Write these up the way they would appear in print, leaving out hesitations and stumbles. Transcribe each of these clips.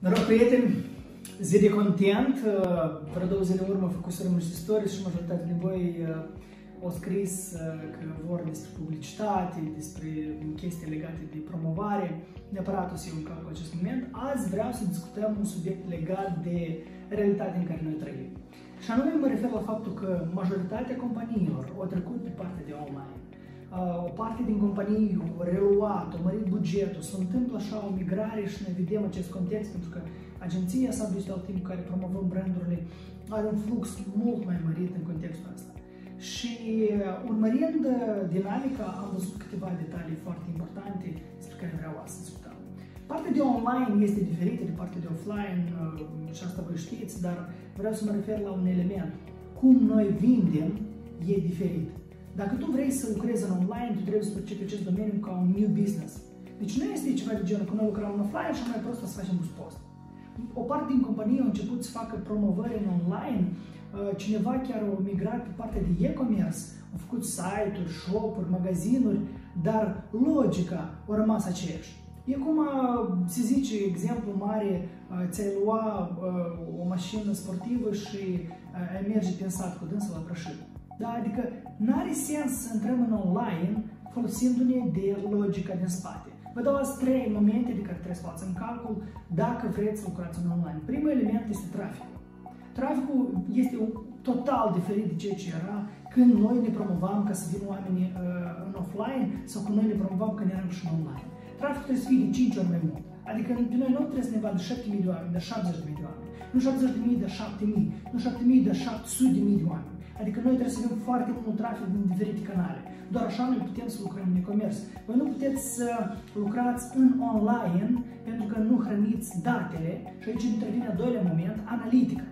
Noroc, prieteni! Zi de content. Vreo 2 zile în urmă făcuserăm niște stories și majoritatea din voi au scris că vor despre publicitate, despre chestii legate de promovare. Neapărat o să iau în calcul acest moment. Azi vreau să discutăm un subiect legat de realitatea în care noi trăim. Și anume mă refer la faptul că majoritatea companiilor au trecut pe partea de online. O parte din companii au reluat, au mărit bugetul, se întâmplă așa o migrare și noi vedem acest context pentru că agenția sau digital team cu care promovăm brandurile are un flux mult mai mărit în contextul ăsta. Și urmărind dinamica am văzut câteva detalii foarte importante despre care vreau să discutăm. Partea de online este diferită de partea de offline și asta vă știți, dar vreau să mă refer la un element. Cum noi vindem e diferit. Dacă tu vrei să lucrezi în online, tu trebuie să percepi acest domeniu ca un new business. Deci nu este ceva de genul că noi lucrăm în offline și mai prost să facem un post. O parte din companie a început să facă promovări în online, cineva chiar a migrat pe partea de e-commerce, a făcut site-uri, shop-uri, magazinuri, dar logica a rămas aceeași. E cum se zice, exemplu mare, ți-ai lua o mașină sportivă și ai merge pe sat cu dânsa la Brașov. Da? Adică n-are sens să intrăm în online folosindu-ne de logica din spate. Vă dau azi 3 momente de care trebuie să luați în calcul dacă vreți să lucrați în online. Primul element este traficul. Traficul este total diferit de ceea ce era când noi ne promovam ca să vină oamenii în offline sau când noi ne promovam când eram și în online. Traficul trebuie să fie de 5 ori mai mult. Adică pe noi nu trebuie să ne vadă 7.000 de oameni, dar 70.000 de oameni. Nu 70.000, dar 7.000. Nu 7.000, dar 700.000 de oameni. Adică noi trebuie să avem foarte mult trafic din diferite canale. Doar așa noi putem să lucrăm în e-commerce. Voi nu puteți să lucrați în online pentru că nu hrăniți datele și aici intervine al doilea moment, analitica.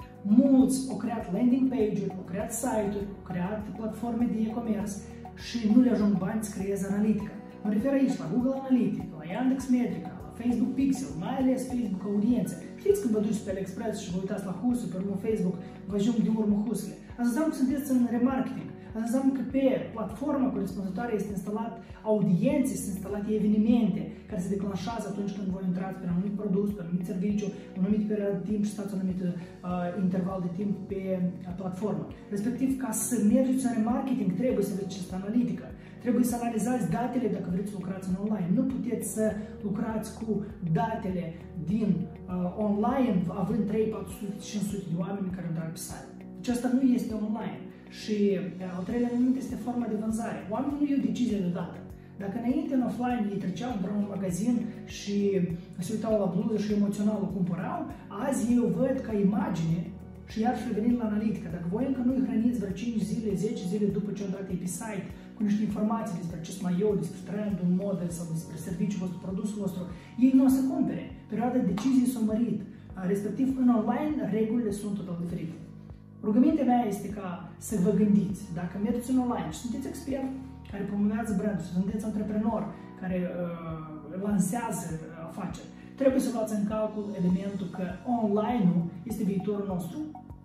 Mulți au creat landing page-uri, au creat site-uri, au creat platforme de e-commerce și nu le ajung bani să creeze analitica. Mă refer aici la Google Analytics, la Yandex Metrica, la Facebook Pixel, mai ales Facebook Audiențe. Știți când vă duceți pe AliExpress și vă uitați la husuri, pe urmă Facebook, vă ajung de urmă husurile. Asta înseamnă că sunteți în remarketing. Asta înseamnă că pe platforma corespunzătoare este instalat audiențe, sunt instalate evenimente care se declanșează atunci când voi intrați pe un anumit produs, pe un anumit serviciu, un anumit perioadă de timp și stați un anumit interval de timp pe platformă. Respectiv, ca să mergeți în remarketing, trebuie să aveți această analitică. Trebuie să analizați datele dacă vreți să lucrați în online. Nu puteți să lucrați cu datele din online având 3, 400, 500 de oameni care intră pe site. Deci asta nu este online. Și al treilea element este forma de vânzare. Oamenii nu iau decizie deodată. Dacă înainte în offline ei treceau de un magazin și se uitau la bluză și emoțional o cumpărau, azi ei o văd ca imagine și iar și revenind la analitică. Dacă voi încă nu-i hrăniți vreo 5 zile, 10 zile după ce o dat ei pe site cu niște informații despre acest maiou, despre trendul, model sau despre serviciul vostru, produsul vostru, ei nu o să cumpere. Perioada deciziei s-a mărit. Respectiv, în online, regulile sunt total diferite. Rugămintea mea este ca să vă gândiți, dacă mergeți în online și sunteți expert care promovează brandul, sunteți antreprenor care lansează afaceri, trebuie să luați în calcul elementul că online-ul este viitorul nostru,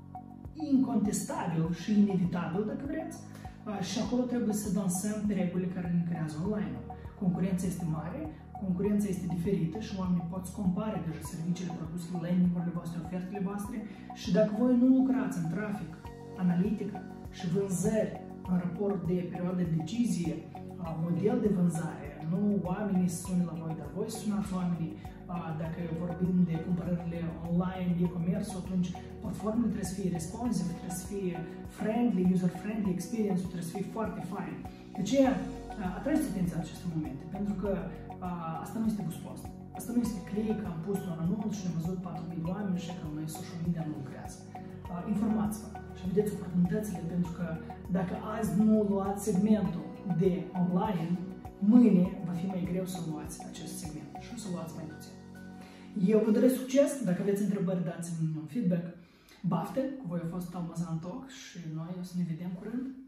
incontestabil și inevitabil, dacă vreți, și acolo trebuie să dansăm pe regulile care ne creează online-ul. Concurența este mare, concurența este diferită și oamenii pot să compare deja serviciile, produsele, landing-urile voastre, ofertele voastre și dacă voi nu lucrați în trafic, analitică și vânzări în raport de perioadă de decizie, model de vânzare, nu oamenii sună la voi, dar voi sunați oamenii, dacă vorbim de cumpărările online, e-commerce, atunci platformele trebuie să fie responsive, trebuie să fie friendly, user-friendly experience, trebuie să fie foarte fain. De aceea, atrageți atenția în aceste momente, pentru că asta nu este post. Asta nu este click, am pus un anunț și am văzut 4.000 de oameni și că noi social media nu lucrează. Informați-vă și vedeți oportunitățile, pentru că dacă azi nu luați segmentul de online, mâine va fi mai greu să luați acest segment și o să luați mai puțin. Eu vă doresc succes, dacă aveți întrebări dați-mi un feedback. Baftă, cu voi a fost Almazan Talk și noi o să ne vedem curând.